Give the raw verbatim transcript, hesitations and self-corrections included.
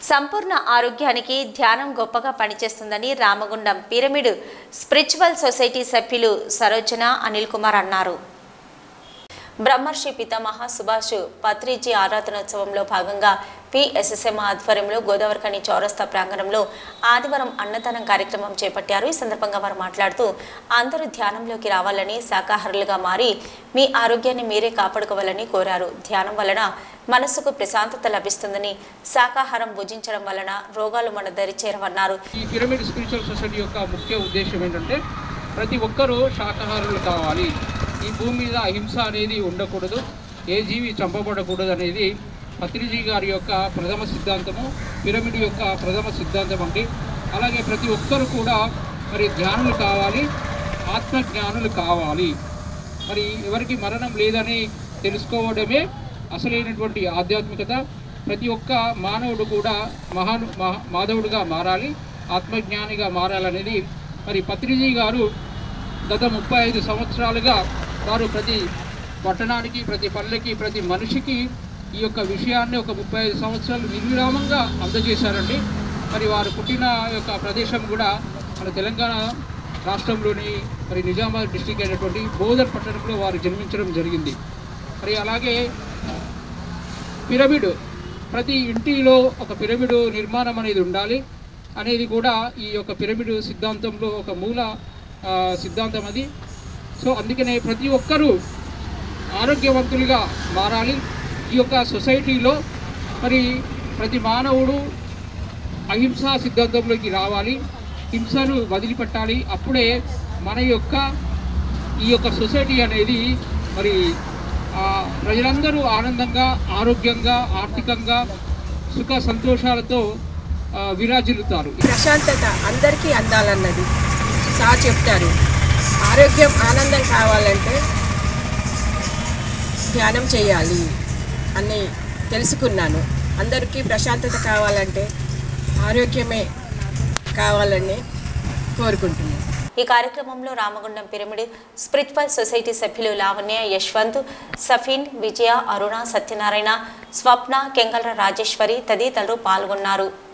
సంపూర్ణ ఆరోగ్యానికి ధ్యానం గొప్పగా పనిచేస్తుందని రామగుండం పిరమిడ్ స్పిరిచువల్ సొసైటీ సభ్యులు సరోజన అనిల్ కుమార్ అన్నారు. బ్రహ్మర్షి పితామహ సుభాష్ పత్రిజీ ఆరాధనోత్సవంలో భాగంగా పిఎస్ఎస్ఎం ఆధ్వర్యంలో గోదావరిఖని చౌరస్తా ప్రాంగణంలో ఆదివారం అన్నదానం కార్యక్రమం చేపట్టారు. ఈ సందర్భంగా వారు మాట్లాడుతూ అందరూ ధ్యానంలోకి రావాలని, శాకాహారులుగా మారి మీ ఆరోగ్యాన్ని మీరే కాపాడుకోవాలని కోరారు. ధ్యానం వలన మనసుకు ప్రశాంతత లభిస్తుందని, శాకాహారం భుజించడం వలన రోగాలు మన దరి చేరవన్నారు. ఈ పిరమిడ్ స్పిరిచువల్ సొసైటీ యొక్క ముఖ్య ఉద్దేశం ఏంటంటే ప్రతి ఒక్కరూ శాకాహారులు కావాలి. ఈ భూమి మీద అహింస అనేది ఉండకూడదు, ఏ జీవి చంపబడకూడదు అనేది పత్రిజీ గారి యొక్క ప్రథమ సిద్ధాంతము, పిరమిడ్ యొక్క ప్రథమ సిద్ధాంతం అండి. అలాగే ప్రతి ఒక్కరు కూడా మరి జ్ఞానులు కావాలి, ఆత్మజ్ఞానులు కావాలి. మరి ఎవరికి మరణం లేదని తెలుసుకోవడమే అసలైనటువంటి ఆధ్యాత్మికత. ప్రతి ఒక్క మానవుడు కూడా మహాను మాధవుడిగా మారాలి, ఆత్మజ్ఞానిగా మారాలనేది మరి పత్రిజీ గారు గత ముప్పై ఐదు సంవత్సరాలుగా వారు ప్రతి పట్టణానికి, ప్రతి పల్లెకి, ప్రతి మనిషికి ఈ యొక్క విషయాన్ని ఒక ముప్పై ఐదు సంవత్సరాలు నిర్విరామంగా అందజేశారండి. మరి వారు పుట్టిన యొక్క ప్రదేశం కూడా మన తెలంగాణ రాష్ట్రంలోని మరి నిజామాబాద్ డిస్టిక్ అయినటువంటి బోధర్ పట్టణంలో వారు జన్మించడం జరిగింది. మరి అలాగే పిరమిడ్, ప్రతి ఇంటిలో ఒక పిరమిడ్ నిర్మాణం అనేది ఉండాలి అనేది కూడా ఈ యొక్క పిరమిడ్ సిద్ధాంతంలో ఒక మూల సిద్ధాంతం అది. సో అందుకనే ప్రతి ఒక్కరూ ఆరోగ్యవంతులుగా మారాలి. ఈ యొక్క సొసైటీలో మరి ప్రతి మానవుడు అహింసా సిద్ధాంతంలోకి రావాలి, హింసను వదిలిపెట్టాలి. అప్పుడే మన యొక్క ఈ యొక్క సొసైటీ అనేది మరి ప్రజలందరూ ఆనందంగా, ఆరోగ్యంగా, ఆర్థికంగా, సుఖ సంతోషాలతో విరాజిల్లుతారు. ప్రశాంతత అందరికీ అందాలన్నది సార్ చెప్తారు. ఆరోగ్యం, ఆనందం కావాలంటే ధ్యానం చేయాలి అని తెలుసుకున్నాను. అందరికీ ప్రశాంతత కావాలంటే ఆరోగ్యమే కావాలని కోరుకుంటున్నాను. ఈ కార్యక్రమంలో రామగుండం పిరమిడ్ స్పిరిచువల్ సొసైటీ సభ్యులు లావణ్య, యశ్వంత్, సఫీన్, విజయ, అరుణ, సత్యనారాయణ, స్వప్న, కెంగళ రాజేశ్వరి తదితరులు పాల్గొన్నారు.